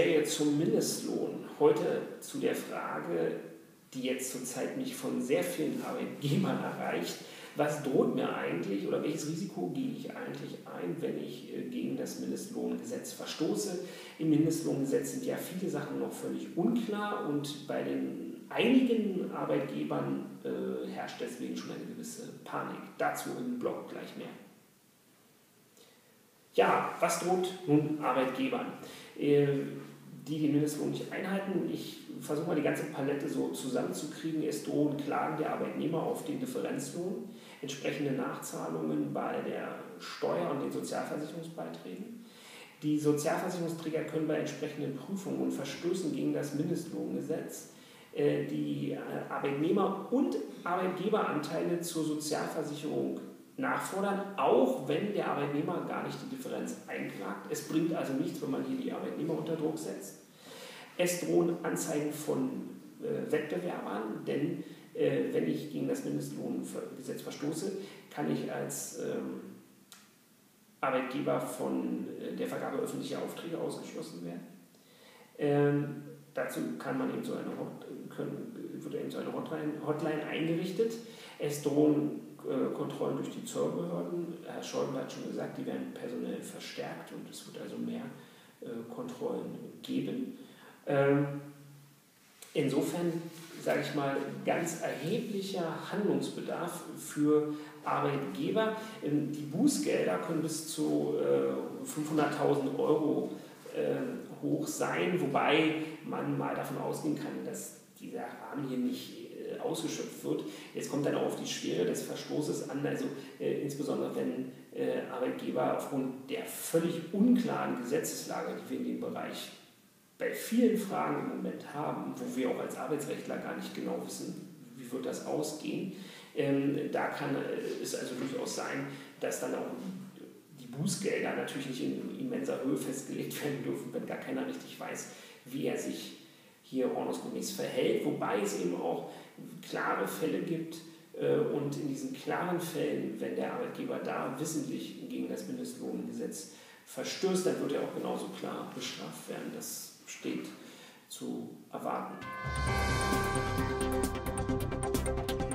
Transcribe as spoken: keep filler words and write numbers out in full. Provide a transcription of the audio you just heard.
Serie zum Mindestlohn. Heute zu der Frage, die jetzt zurzeit mich von sehr vielen Arbeitgebern erreicht. Was droht mir eigentlich oder welches Risiko gehe ich eigentlich ein, wenn ich gegen das Mindestlohngesetz verstoße? Im Mindestlohngesetz sind ja viele Sachen noch völlig unklar und bei den einigen Arbeitgebern äh, herrscht deswegen schon eine gewisse Panik. Dazu im Blog gleich mehr. Ja, was droht nun Arbeitgebern, äh, die den Mindestlohn nicht einhalten? Ich versuche mal die ganze Palette so zusammenzukriegen. Es drohen Klagen der Arbeitnehmer auf den Differenzlohn, entsprechende Nachzahlungen bei der Steuer und den Sozialversicherungsbeiträgen. Die Sozialversicherungsträger können bei entsprechenden Prüfungen und Verstößen gegen das Mindestlohngesetz äh, die äh, Arbeitnehmer- und Arbeitgeberanteile zur Sozialversicherung nachfordern, auch wenn der Arbeitnehmer gar nicht die Differenz einklagt. Es bringt also nichts, wenn man hier die Arbeitnehmer unter Druck setzt. Es drohen Anzeigen von äh, Wettbewerbern, denn äh, wenn ich gegen das Mindestlohngesetz verstoße, kann ich als ähm, Arbeitgeber von äh, der Vergabe öffentlicher Aufträge ausgeschlossen werden. Ähm, dazu kann man eben so eine, Hot, können, wird eben so eine Hotline, Hotline eingerichtet. Es drohen äh, Kontrollen durch die Zollbehörden. Herr Schäuble hat schon gesagt, die werden personell verstärkt und es wird also mehr äh, Kontrollen geben. Ähm, insofern, sage ich mal, ganz erheblicher Handlungsbedarf für Arbeitgeber. Ähm, die Bußgelder können bis zu äh, fünfhunderttausend Euro äh, hoch sein, wobei man mal davon ausgehen kann, dass dieser Rahmen hier nicht äh, ausgeschöpft wird. Jetzt kommt dann auch auf die Schwere des Verstoßes an, also äh, insbesondere wenn äh, Arbeitgeber aufgrund der völlig unklaren Gesetzeslage, die wir in dem Bereich bei vielen Fragen im Moment haben, wo wir auch als Arbeitsrechtler gar nicht genau wissen, wie wird das ausgehen, ähm, da kann es also durchaus sein, dass dann auch die Bußgelder natürlich nicht in immenser Höhe festgelegt werden dürfen, wenn gar keiner richtig weiß, wie er sich hier ordnungsgemäß verhält, wobei es eben auch klare Fälle gibt äh, und in diesen klaren Fällen, wenn der Arbeitgeber da wissentlich gegen das Mindestlohngesetz verstößt, dann wird er auch genauso klar bestraft werden. Das steht zu erwarten.